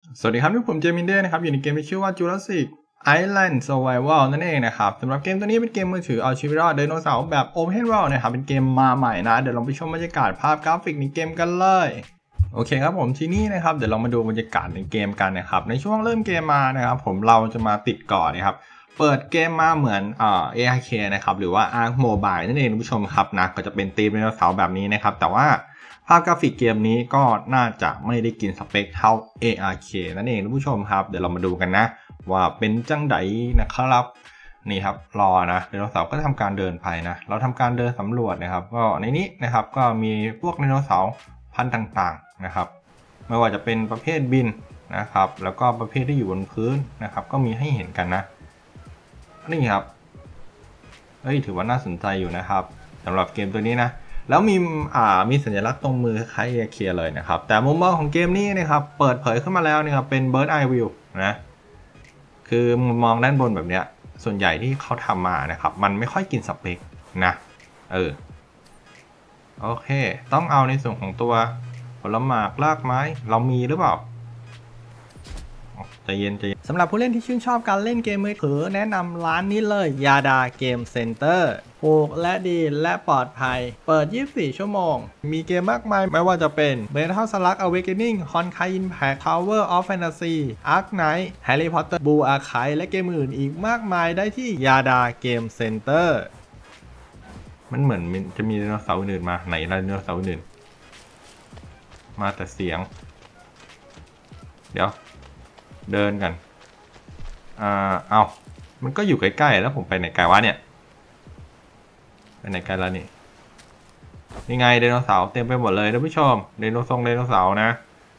สวัสดีครับที่ผมเจมินเด้นะครับอยู่ในเกมที่ชื่อว่า Jurassic Island Survival นั่นเองนะครับสำหรับเกมตัวนี้เป็นเกมมือถือเอาชีวิตรอดไดโนเสาร์แบบ Open World นะครับเป็นเกมมาใหม่นะเดี๋ยวลองไปชมบรรยากาศภาพกราฟิกในเกมกันเลยโอเคครับผมที่นี่นะครับเดี๋ยวเรามาดูบรรยากาศในเกมกันนะครับในช่วงเริ่มเกมมานะครับเราจะมาติดก่อนนะครับเปิดเกมมาเหมือนARK นะครับหรือว่า Ark Mobile นั่นเองคุณผู้ชมครับนะก็จะเป็นธีมไดโนเสาร์แบบนี้นะครับแต่ว่าภาพกราฟิกเกมนี้ก็น่าจะไม่ได้กินสเปคเท่า ARK นั่นเองคุณผู้ชมครับเดี๋ยวเรามาดูกันนะว่าเป็นจังไดนะครับนี่ครับรอนะไดโนเสาร์ก็ทำการเดินไปนะเราทำการเดินสำรวจนะครับก็ในนี้นะครับก็มีพวกไดโนเสาร์พันธุ์ต่างๆนะครับไม่ว่าจะเป็นประเภทบินนะครับแล้วก็ประเภทที่อยู่บนพื้นนะครับก็มีให้เห็นกันนะนี่ครับถือว่าน่าสนใจอยู่นะครับสำหรับเกมตัวนี้นะแล้วมีสัญลักษณ์ตรงมือคล้ายๆเคลียร์เลยนะครับแต่มุมมองของเกมนี้นะครับเปิดเผยขึ้นมาแล้วนะครับเป็น Bird Eye View นะคือมุมมองด้านบนแบบเนี้ยส่วนใหญ่ที่เขาทำมานะครับมันไม่ค่อยกินสเปคนะโอเคต้องเอาในส่วนของตัวผลไม้รากไม้เรามีหรือเปล่าใจเย็นสำหรับผู้เล่นที่ชื่นชอบการเล่นเกมมือถือแนะนำร้านนี้เลยยาดาเกมเซ็นเตอร์ถูกและดีและปลอดภัยเปิด 24 ชั่วโมงมีเกมมากมายไม่ว่าจะเป็น Metal Slug Awakening Honkai Impact Tower of Fantasy Ark Knight Harry Potter Blue Archive และเกมอื่นอีกมากมายได้ที่ยาดาเกมเซ็นเตอร์มันเหมือนจะมีไดโนเสาร์อื่นมาไหนไดโนเสาร์อื่นมาแต่เสียงเดี๋ยวเดินกันเอามันก็อยู่ใกล้ๆแล้วผมไปไหนไกลวะเนี่ยไปไหนไกลแล้วนี่ไงไดโนเสาร์เต็มไปหมดเลยท่านผู้ชมไดโนเสาร์นะ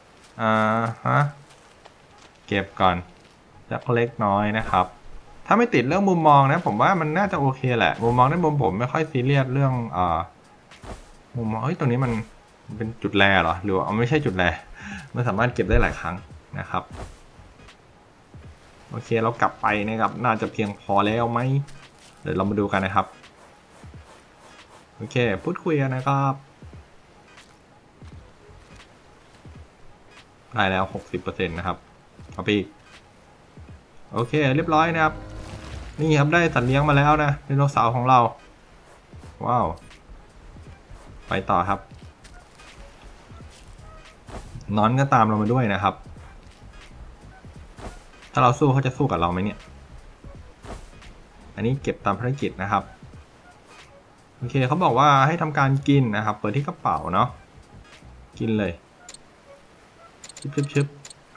เก็บก่อนจักเล็กน้อยนะครับถ้าไม่ติดเรื่องมุมมองนะผมว่ามันน่าจะโอเคแหละมุมมองในมุมผมไม่ค่อยซีเรียสเรื่องมุมมองตรงนี้มันเป็นจุดแรเหรอหรือว่าไม่ใช่จุดแรมันสามารถเก็บได้หลายครั้งนะครับโอเคเรากลับไปนะครับน่าจะเพียงพอแล้วไหมเดี๋ยวเรามาดูกันนะครับโอเคพูดคุยกันนะครับได้แล้ว 60% นะครับเอาไปอีกโอเคเรียบร้อยนะครับนี่ครับได้สัตว์เลี้ยงมาแล้วนะไดโนเสาร์ของเราว้าวไปต่อครับนอนก็ตามเรามาด้วยนะครับถ้าเราสู้เขาจะสู้กับเราไหมเนี่ยอันนี้เก็บตามภารกิจนะครับโอเคเขาบอกว่าให้ทำการกินนะครับเปิดที่กระเป๋าเนาะกินเลยชึบ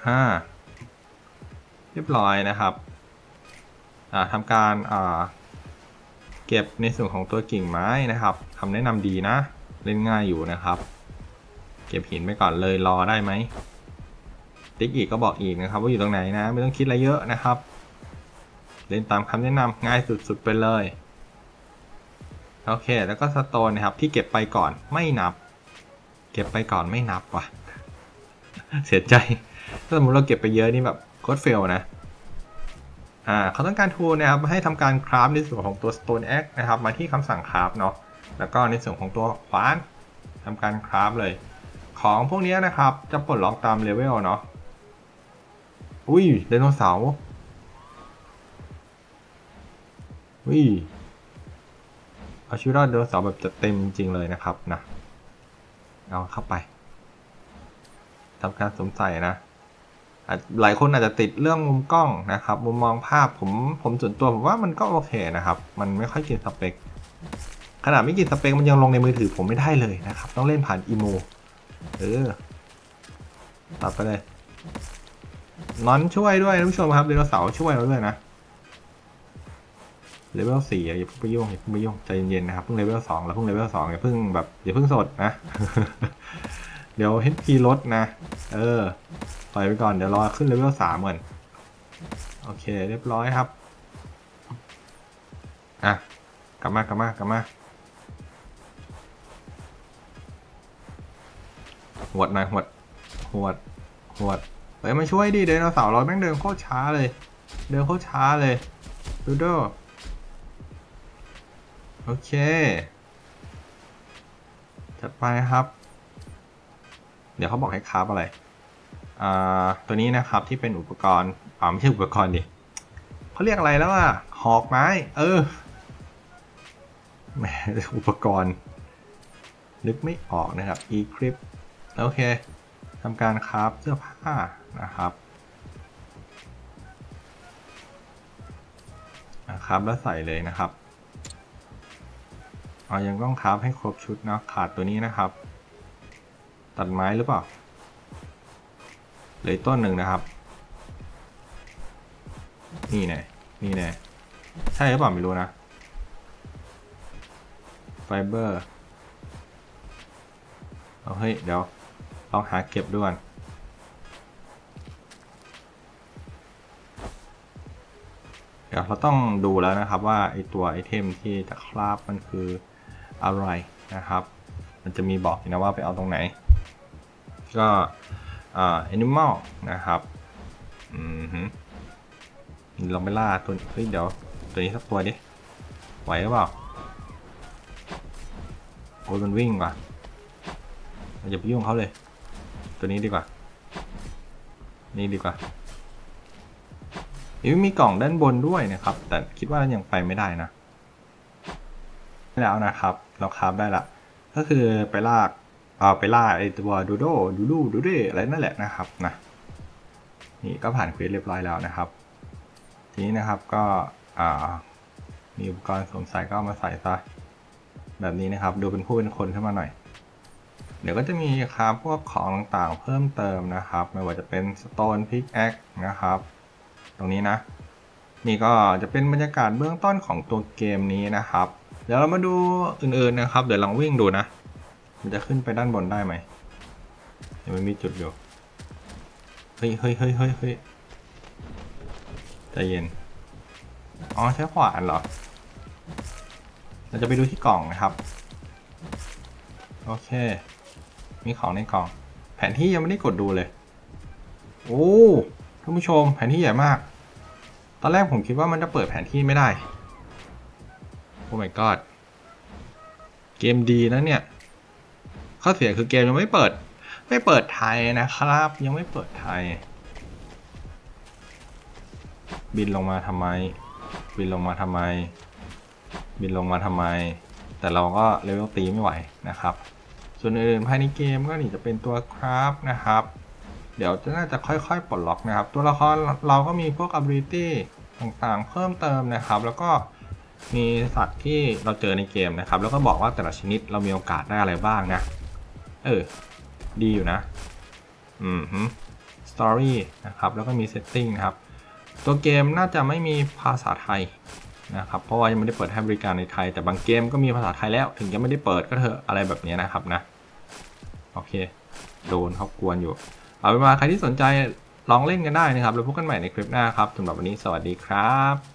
เรียบร้อยนะครับทำการเก็บในส่วนของตัวกิ่งไม้นะครับคำแนะนำดีนะเล่นง่ายอยู่นะครับเก็บหินไปก่อนเลยรอได้ไหมติ๊กอีกก็บอกอีกนะครับว่าอยู่ตรงไหนนะไม่ต้องคิดอะไรเยอะนะครับเล่นตามคำแนะนำง่ายสุดๆไปเลยโอเคแล้วก็สโตนนะครับที่เก็บไปก่อนไม่นับเก็บไปก่อนไม่นับว่ะ เสียใจถ้าสมมติเราเก็บไปเยอะนี่แบบโคตรเฟลนะเขาต้องการทูลนะครับให้ทำการคราฟในส่วนของตัว Stone Axe นะครับมาที่คำสั่งคราฟเนาะแล้วก็ในส่วนของตัวขวานทำการคราฟเลยของพวกนี้นะครับจะปลดล็อกตามเลเวลเนาะอุ้ยไดโนเสาร์อุ้ยเอาชีวิตรอดไดโนเสาร์แบบจะเต็มจริงเลยนะครับนะเอาเข้าไปทำการสวมใส่นะหลายคนอาจจะติดเรื่องมุมกล้องนะครับมุมมองภาพผมส่วนตัวผมว่ามันก็โอเคนะครับมันไม่ค่อยกินสเปคขนาดไม่กินสเปคมันยังลงในมือถือผมไม่ได้เลยนะครับต้องเล่นผ่านอีโมตัดไปเลยนอนช่วยด้วยท่านผู้ชมครับไดโนเสาร์ช่วยเราด้วยนะเลเวล 4อย่าเพิ่งไปยุ่งใจเย็นๆนะครับเพิ่งเลเวล 2แล้วเพิ่งเลเวล 2อย่าเพิ่งสดนะ เดี๋ยว HP ลดนะปล่อยไปก่อนเดี๋ยวรอขึ้นเลเวล 3ก่อนโอเคเรียบร้อยครับกลับมาหวดหน่อยหวดมาช่วยดิไดโนเสาร์เราแม่งเดินโคตรช้าเลยดูโอเคจัดไปครับเดี๋ยวเขาบอกให้คราฟอะไรตัวนี้นะครับที่เป็นอุปกรณ์ไม่ใช่อุปกรณ์ดิเขาเรียกอะไรแล้วอ่ะหอกไม้แหมอุปกรณ์นึกไม่ออกนะครับ equip โอเคทำการคราฟเสื้อผ้านะครับแล้วใส่เลยนะครับยังต้องคราฟให้ครบชุดนะขาดตัวนี้นะครับตัดไม้หรือเปล่าเหลือต้นหนึ่งนะครับนี่แน่ใช่หรือเปล่าไม่รู้นะไฟเบอร์เฮ้ยเดี๋ยวลองหาเก็บด้วยเดี๋ยวเราต้องดูแล้วนะครับว่าไอตัวไอเทมที่จะคราฟมันคืออะไรนะครับมันจะมีบอกอยู่นะว่าไปเอาตรงไหนก็animal นะครับลองไปล่าตัวเฮ้ยเดี๋ยวตัวนี้สักตัวดิไหวหรือเปล่าโอ้ยมันวิ่งว่ะอย่าไปยุ่งเขาเลยตัวนี้ดีกว่านี่ดีกว่ามีกล่องด้านบนด้วยนะครับแต่คิดว่ายังไปไม่ได้นะแล้วนะครับเราคราฟได้ละก็คือไปล่าไอตัวดูโดอะไรนั่นแหละนะครับนะนี่ก็ผ่านเควสเรียบร้อยแล้วนะครับทีนี้นะครับก็มีอุปกรณ์สวมใส่ก็เอามาใส่ซะแบบนี้นะครับดูเป็นผู้เป็นคนขึ้นมาหน่อยเดี๋ยวก็จะมีครับพวกของต่างๆเพิ่มเติมนะครับไม่ว่าจะเป็น Stone Pickaxe นะครับตรงนี้นะนี่ก็จะเป็นบรรยากาศเบื้องต้นของตัวเกมนี้นะครับเดี๋ยวเรามาดูอื่นๆนะครับเดี๋ยวลองวิ่งดูนะมันจะขึ้นไปด้านบนได้ไหมยังไม่มีจุดอยู่เฮ้ยใจเย็นใช้ขวานเหรอเราจะไปดูที่กล่องนะครับโอเคมีของในกล่องแผนที่ยังไม่ได้กดดูเลยโอ้ท่านผู้ชมแผนที่ใหญ่มากตอนแรกผมคิดว่ามันจะเปิดแผนที่ไม่ได้โอ้ my god เกมดีนะเนี่ยข้อเสียคือเกมยังไม่เปิดไทยนะครับยังไม่เปิดไทยบินลงมาทำไมแต่เราก็เลเวลตีไม่ไหวนะครับส่วนอื่นภายในเกมก็นี่จะเป็นตัวคราฟนะครับเดี๋ยวน่าจะค่อยๆปลดล็อกนะครับตัวละครเราก็มีพวก ability ต่างๆเพิ่มเติมนะครับแล้วก็มีสัตว์ที่เราเจอในเกมนะครับแล้วก็บอกว่าแต่ละชนิดเรามีโอกาสได้อะไรบ้างนะดีอยู่นะstory นะครับแล้วก็มี setting นะครับตัวเกมน่าจะไม่มีภาษาไทยนะครับเพราะว่ายังไม่ได้เปิดให้บริการในไทยแต่บางเกมก็มีภาษาไทยแล้วถึงจะไม่ได้เปิดก็เถอะอะไรแบบนี้นะครับนะโอเคโดนเขากวนอยู่เอาเป็นว่าใครที่สนใจลองเล่นกันได้นะครับแล้วพบกันใหม่ในคลิปหน้าครับสำหรับวันนี้สวัสดีครับ